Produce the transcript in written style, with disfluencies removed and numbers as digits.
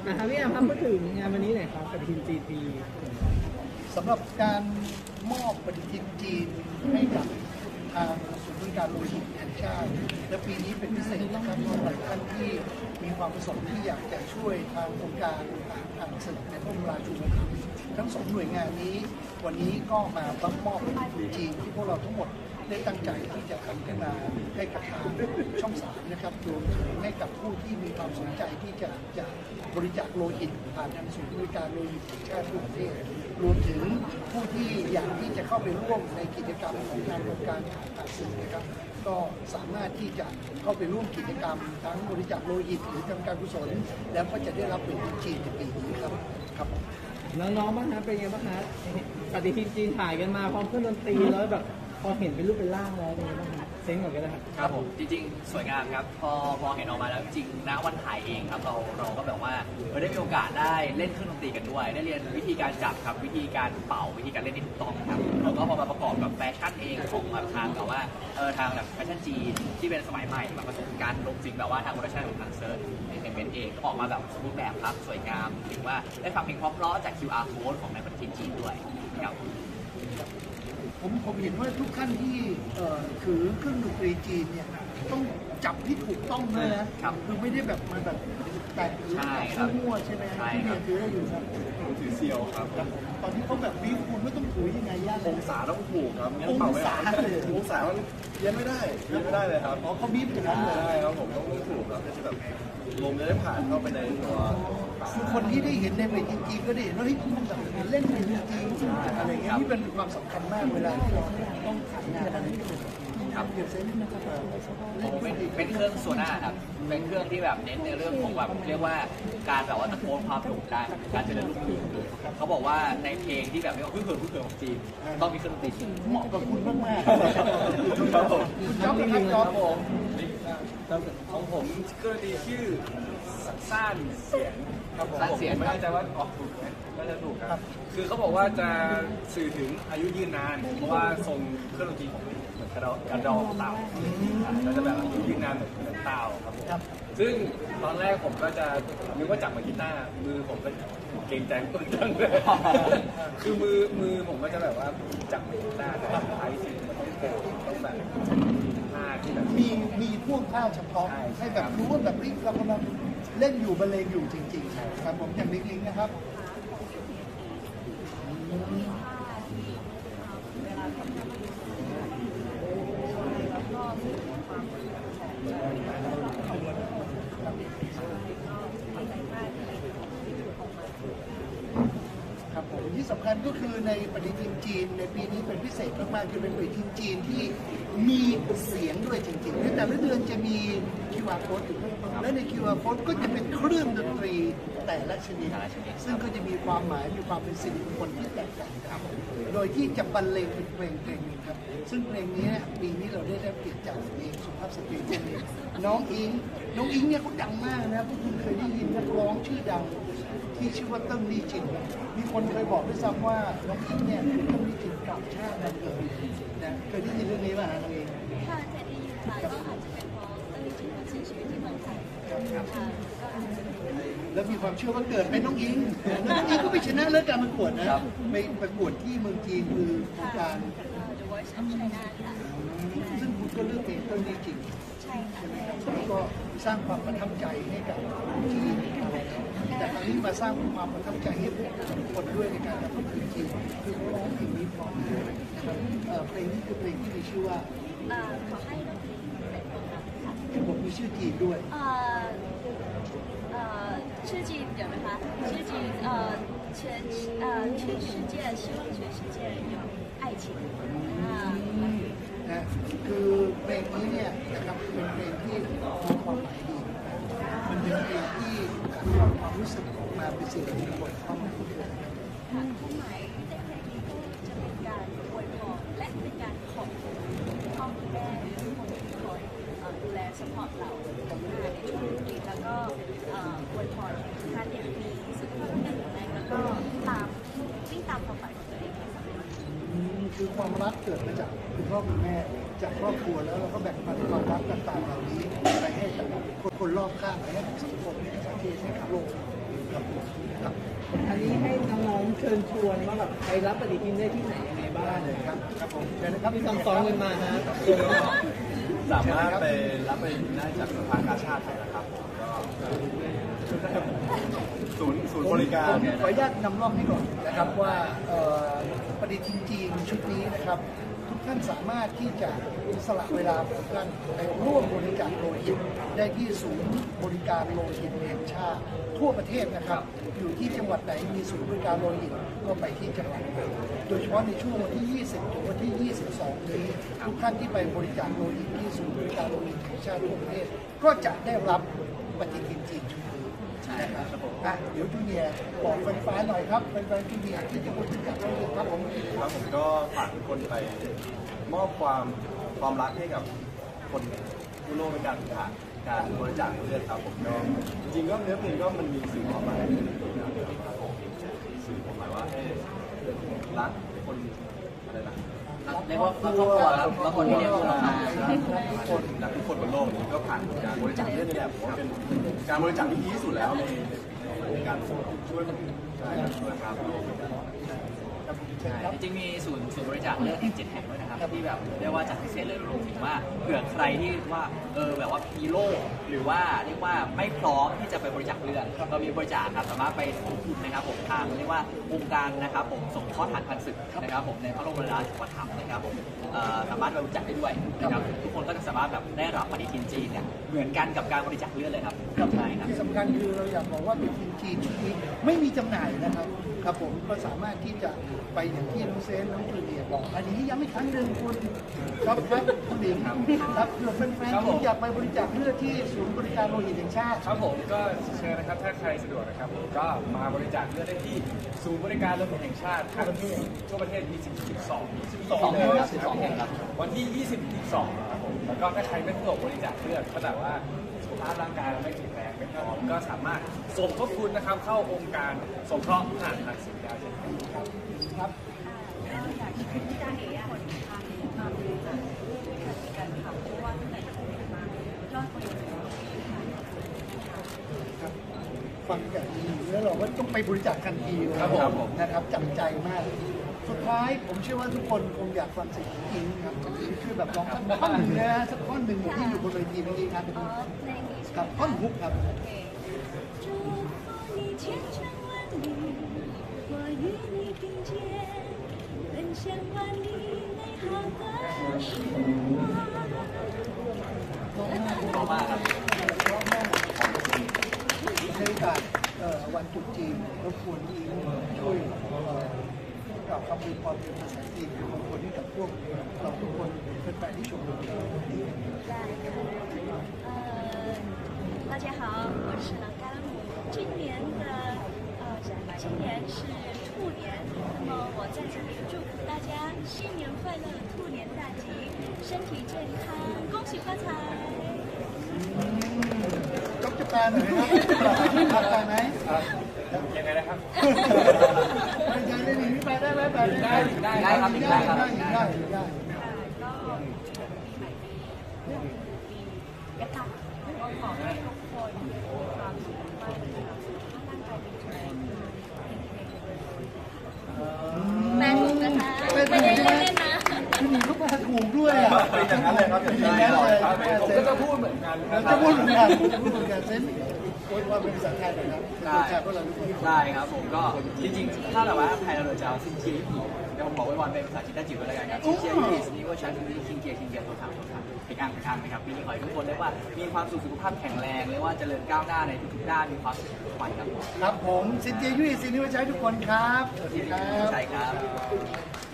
นะครับพี่แอมครับพูดถึงงานวันนี้หน่อยครับกับทีม GT สำหรับการมอบปฏิทินจีนให้กับทางศูนย์บริการโลหิตแห่งชาติและปีนี้เป็นพิเศษนะครับสำหรับท่านที่มีความประสงค์ที่อยากจะช่วยทางโครงการทางเสด็จในพระบรมราชูปถัมภ์ทั้งสองหน่วยงานนี้วันนี้ก็มารับมอบปฏิทินจีนที่พวกเราทั้งหมดได้ตั้งใจที่จะทำขึ้นมาให้กับทางช่อง3นะครับรวมถึงให้กับผู้ที่มีความสนใจที่จะบริจาคโลหิตผ่านทางศูนย์บริการโลหิตแห่งชาติทั่วประเทศรวมถึงผู้ที่อยากที่จะเข้าไปร่วมในกิจกรรมของทางโครงการผ่านสื่อนะครับก็สามารถที่จะเข้าไปร่วมกิจกรรมทั้งบริจาคโลหิตหรือทำการกุศลแล้วก็จะได้รับเป็นจีนในปีนี้ครับน้องๆบ้างนะเป็นไงบ้างคะปฏิทินจีนถ่ายกันมาพร้อมเครื่องดนตรีแล้วแบบพอเห็นเป็นรูปเป็นร่างแล้วเป็นไงบ้างครับเซ็งเหมือนกันนะครับครับผมจริงๆสวยงามครับพอมองเห็นออกมาแล้วจริงณวันถ่ายเองครับเราก็แบบว่าได้มีโอกาสได้เล่นเครื่องดนตรีกันด้วยได้เรียนวิธีการจับครับวิธีการเป่าวิธีการเล่นที่ถูกต้องครับแล้วก็พอมาประกอบกับแฟชั่นเองของทางแบบว่าทางแบบแฟชั่นจีนที่เป็นสมัยใหม่มาผสมกันรวมถึงแบบว่าทางโปรดักชั่นของทางเซิร์ชเอนเตอร์เทนเมนต์เองก็ออกมาแบบสมบูรณ์แบบครับสวยงามถึงว่าได้ฟังเพลงเพราะๆจาก QR code ของในปฏิทินจีนด้วยครับผมเห็นว่าทุกท่านที่ถือเครื่องดนตรีจีนเนี่ยต้องจับที่ถูกต้องเลยนะคือไม่ได้แบบมาแบบแต่งหรือมั่วใช่ไหมที่เรียนถือได้อยู่ครับถือเซียวครับตอนที่เขาแบบบีบคุณไม่ต้องถือยังไงยากองศาต้องถูกครับองศามันเรียนไม่ได้เลยครับเพราะเขาบีบอย่างนั้นเลยใช่ครับผมต้องถูกครับจะแบบลมจะได้ผ่านเข้าไปในตัวคือคนที่ได้เห็นในเวทีจริงก็ได้เห็นว่าเฮ้ยมันแบบเล่นในจริงอะไรเงี้ยที่เป็นความสำคัญมากเวลาที่เราต้องขายงานอะไรที่เป็นครับเป็นเครื่องโซน่าครับเป็นเครื่องที่แบบเน้นในเรื่องของแบบเรียกว่าการแบบว่าตะโกนความดุได้การเจริญรุ่งเรืองเขาบอกว่าในเพลงที่แบบเรียกว่าพึ่งเขินของจีนต้องมีเครื่องดนตรีเหมาะกับคุณมากๆครับผมของผมเครื่องดนตรีชื่อซ่านเสียงครับผมไม่แน่ใจว่าออกถูกไหมก็จะถูกครับคือเขาบอกว่าจะสื่อถึงอายุยืนนานเพราะว่าทรงเครื่องดนตรีของเหมือนกระดองเต่าก็จะแบบอายุยืนนานเหมือนเต่าครับผมซึ่งตอนแรกผมก็จะนึกว่าจับมากีตาร์มือผมก็เกรงใจตัวจังเลยคือมือผมก็จะแบบว่าจับมากีตาร์แต่ท้ายสิ่งมันต้องโผล่ต้องแบบท่าที่แบบมีท่วงท่าเฉพาะให้แบบรู้ว่าแบบเรากำลังเล่นอยู่บรรเลงอยู่จริงๆครับผมอย่างลิงๆนะครับครับผมที่สำคัญก็คือในปฏิทินจีนในปีนี้เป็นพิเศษมากๆคือเป็นปฏิทินจีนที่มีเสียงด้วยจริงๆในแต่ละเดือนจะมี QR code อยู่และใน QR code ก็จะเป็นเครื่องดนตรีแต่ละชนิดซึ่งก็จะมีความหมายมีความเป็นสิริมงคลที่แตกต่างกันโดยที่จะบรรเลงเป็นเพลงหนึ่งครับซึ่งเพลงนี้ปีนี้เราได้รับเกียรติจากเองสุภาพสตรีคนนี้น้องอิงเนี่ยเขาดังมากนะพวกคุณเคยได้ยินนักร้องชื่อดังที่ชื่อว่าเติ้งลี่จินมีคนเคยบอกด้วยซ้ำว่าน้องอิงเนี่ยคือเติ้งลี่จินกับชาตินั่นเองนะเคยได้ยินเรื่องนี้ป่ะน้องอิงค่ะเคยได้ยินค่ะก็อาจจะเป็นเพราะเติ้งลี่จินเขาเสียชีวิตที่เมืองไทยค่ะแล้วมีความเชื่อว่าเกิดเป็นน้องอิงก็ไปชนะเลิศการประกวดนะไปประกวดที่เมืองจีนคือโครงการ The Voice of China ค่ะซึ่งคุณก็เลือกเพลงเติ้งลี่จินใช่ค่ะแล้วก็สร้างความประทับใจให้กับจีนแต่ครั้งนี้มาสร้างความประทับใจให้ทุกคนด้วยในการทำเพลงจีนคือร้องเพลงนี้พร้อมด้วยนะครับเพลงนี้คือเพลงที่มีชื่อว่าขอให้โลกนี้เป็นของเราค่ะผมมีชื่อจีนด้วยชื่อจีน有ไหมคะชื่อจีน全世界希望全世界有爱情นะคือเพลงนี้เนี่ยนะครับเป็นเพลงที่มีความหมายดีมันเป็นเพลงที่มีความรู้สึกออกมาเป็นสิ่งที่บทความหมายที่เกิดความหมายในเพลงนี้ก็จะเป็นการอวยพรและเป็นการขอบคุณพ่อคุณแม่ทุกคนที่คอยดูแลสปอร์ตเราในช่วงนี้แล้วก็อวยพรทุกท่านเนี่ยมีสุขภาพแข็งแรงแล้วก็วิ่งตามความฝันของตัวเองให้สำเร็จคือความรักเกิดมาจากคุณพ่อคุณแม่จากครอบครัวแล้วเราก็แบ่งปันความรักต่างๆเหล่านี้ไปให้กับคนรอบข้างไปให้กับสังคมให้กับประเทศให้กับโลกครับชิญชวนว่าแบบไปรับปฏิทินได้ที่ไหนยังไงบ้างครับครับผมเดี๋ยวนะครับที่ซ้อมๆกันมาฮะสามารถไปรับไปได้จากสภากาชาติไทยนะครับก็ศูนย์บริการผมขออนุญาตนำร่องให้ก่อนนะครับว่าปฏิทินจีนชุดนี้นะครับ ทุกท่านสามารถที่จะสละเวลาของท่านไปร่วมบริจาคโลหิตได้ที่ศูนย์บริการโลหิตแห่งชาติทั่วประเทศนะครับ อยู่ที่จังหวัดไหนมีศูนย์บริการโลหิตก็ไปที่จังหวัดนั้นโดยเฉพาะในช่วงวันที่ 20 ถึงวันที่ 22 นี้ทุกท่านที่ไปบริจาคโลหิตที่ศูนย์บริการโลหิตแห่งชาติทั่วประเทศก็จะได้รับปฏิทินจีนชุดนี้ใช่ครับผมเดี๋ยวจูเนียร์บอกแฟนๆหน่อยครับแฟนๆจูเนียร์ที่จะบริจาคโลหิตครับผมครับผมก็ฝากทุกคนไปมอบความรักให้กับคนทั่วโลกในการบริจาคเลือดครับผมก็จริงๆก็เนื้อเพลงก็มันมีสื่อความหมายนะครับผมสื่อความหมายว่าให้รักคนอะไรนะเรียกว่าครอบครัวครับแล้วคนที่เรียกว่าเรามารักทุกคนบนโลกนี้ก็ผ่านการบริจาคเลือดนี่แหละผมว่าเป็นการบริจาคที่ดีที่สุดแล้วในการช่วยคนอื่นใช่ช่วยครับจริงๆมีศูนย์บริจาคเลือดอีก7 แห่งด้วยนะครับที่แบบเรียกว่าจัดพิเศษเลยรวมถึงว่าเผื่อใครที่ว่าแบบว่าพีโรคหรือว่าเรียกว่าไม่พร้อมที่จะไปบริจาคเลือดเรามีบริจาคครับสามารถไปสมทบทุนนะครับผมทางเรียกว่าองค์การนะครับผมส่งข้อฐานพันศึกนะครับผมในพระบรมราชูปถัมภ์นะครับผมสามารถไปบริจาคได้ด้วยนะครับทุกคนก็จะสามารถแบบได้รับปฏิทินจีนเนี่ยเหมือนกันกับการบริจาคเลือดเลยครับใช่ครับที่สำคัญคือเราอยากบอกว่าปฏิทินจีนชุดนี้ไม่มีจำหน่ายนะครับครับผมก็สามารถที่จะไปอย่างที่น้องเซนน้องจูเนียร์บอกอันนี้ย้ำอีกครั้งหนึ่งคุณครับคุณหลิงครับเผื่อแฟนๆที่อยากไปบริจาคเลือดที่ศูนย์บริการโลหิตแห่งชาติครับผมก็เชิญนะครับถ้าใครสะดวกนะครับผมก็มาบริจาคเลือดได้ที่ศูนย์บริการโลหิตแห่งชาติทั่วประเทศมี12เลยครับวันที่ 22ครับผมแล้วก็ถ้าใครไม่สะดวกบริจาคเลือดก็แต่ว่าสุขภาพร่างกายเราไม่แข็งแรงไม่พร้อมก็สามารถสมทบทุนนะครับเข้าองค์การสงเคราะห์ผ่านทางสินได้เช่นกันครับครับก็อยากให้ทุกคนทำมาบริจาคด้วยกันค่ะเพราะว่าในโควิดมายอดคนเสียชีวิตค่ะครับฟังจากนี้แล้วเราก็ต้องไปบริจาคทันทีเลยครับผมนะครับจับใจมาก สุดท้ายผมเชื่อว่าทุกคนคงอยากฟังเสียงของอิงครับคือแบบร้องสักท่อนหนึ่งนะสักท่อนหนึ่งที่อยู่บนเวทีเมื่อกี้ครับเพลงนี้กับท่อนฮุกครับ祝福你千千万里，我与你并肩，分享万里美好的时光。 ขอบคุณมากครับในโอกาสวันตรุษจีนรบกวนอิงช่วยกล่าวคำอวยพรเป็นภาษาจีนเป็นมงคลให้กับพวกเราทุกคนเป็นแฟนที่ชมเรา大家好，我是老甘姆。今年是兔年，那么我在这里祝福大家新年快乐，兔年大吉，身体健康，恭喜发财。 จบจะแปลหน่อยนะครับแปลไหมยังไงนะครับไม่ใช่ได้หนีไปได้ไหมแปลได้ได้ครับได้ครับได้ค่ะก็ปีใหม่ปีเรื่องปียะกะก็ขอให้ทุกคนมีความสุขมากนะคะสุขภาพร่างกายเป็นแข็งแรงแปลถูกนะคะไม่ได้เล่นๆนะพี่หนีก็แปลถูกด้วยอ่ะเป็นอย่างนั้นเลยครับอย่างนั้นเลยครับผมก็จะพูดเหมือนกันเราจะพูดเหมือนกันเซนโอ้ยว่าเป็นภาษาไทยหน่อยครับได้แชร์พวกเราทุกคนได้ครับผมก็จริงๆ ถ้าแบบว่าไทยเราจะเอาซินเจียญี่ปุ่นเดี๋ยวผมบอกไว้วันเป็นภาษาจีนได้จิ๋วแล้วกันครับซินเจียญี่ปุ่นนี่ว่าใช้ซินเจียคิงเกียร์ตัวถามเป็นอ่างนะครับปีนี้ขอให้ทุกคนได้ว่ามีความสุขสุขภาพแข็งแรงเรียกว่าเจริญก้าวหน้าในทุกๆด้านมีความสุขทุกวันครับครับผมซินเจียยุ้ยซินนิวใช้ทุกคนครับสวัสดีครับใช่ครับ